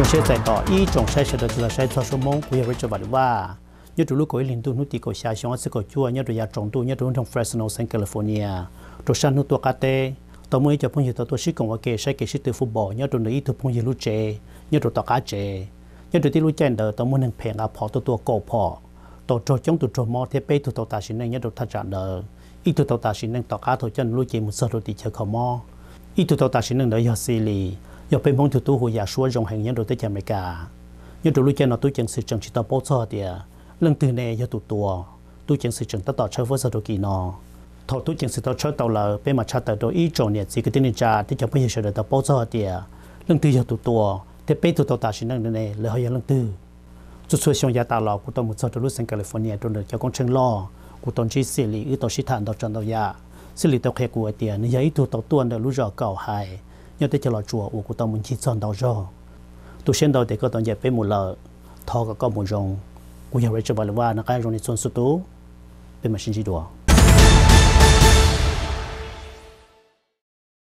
chúng sẽ giải tỏa ý trong sai sẽ được là sai cho số mong của người cho bạnว่าnhớ từ lúc có liên tục nút đi của xa xong sẽ có chua nhớ từ nhà trồng tu nhớ từ trong Fresno San California từ sáng nút tua cate tao mới cho phong nhiệt tao sĩ công cái sai cái sĩ từ football nhớ từ nơi từ phong nhiệt lúc trẻ nhớ từ tao cá trẻ nhớ từที่รู้แจ้งเดอตอนมันหนึ่งเพลงอ่ะพอตัวโกพอตัวโจจ้องตัวโจมอเทเป้ตัวตาสินนึงnhớตัวทัศน์เดออีตัวตาสินนึงต่อcáตัวจันรู้เจมุสตัวติเชอขมออีตัวตาสินนึงเดอยาซีลียกเป็นพงตัวหัวยาชัวจงแห่งยันโดยที่อเมริกายันโดยรู้เจนตัวจังสิจังชิตาโปซ่าเดียเรื่องตื่นเนยตัวจังสิจังต่อเชื่อว่าสะดวกกี่นอทอตัวจังสิต่อเชื่อตัวเราเป็นมาชาติโดยอีโจเนี่ยสิกตินิจาที่จะไม่เชื่อตัวโปซ่าเดียเรื่องตื่นยาตัวที่เป็นตัวตาชินังเนยเลยเขายังเรื่องตื่นจุดช่วยชงยาตาหลอกกูต้องมุดซอตัวรู้สังแคลิฟอร์เนียตัวเดียวกองเชิงล่อกูต้องชี้สิริตัวชิธานตัวจันตัวยาสิริตัวแขกูเดียนี่ยาอีตัวเดียวรู้จักเก่าหายnhớ tới cho là chùa của cô ta muốn chỉ chọn đầu rồi tôi xem đầu để có toàn dẹp với một lợ thò có một rồng của nhà rồi cho bà là nó cái rồng này xuân số tú bên mà xin chỉ đùa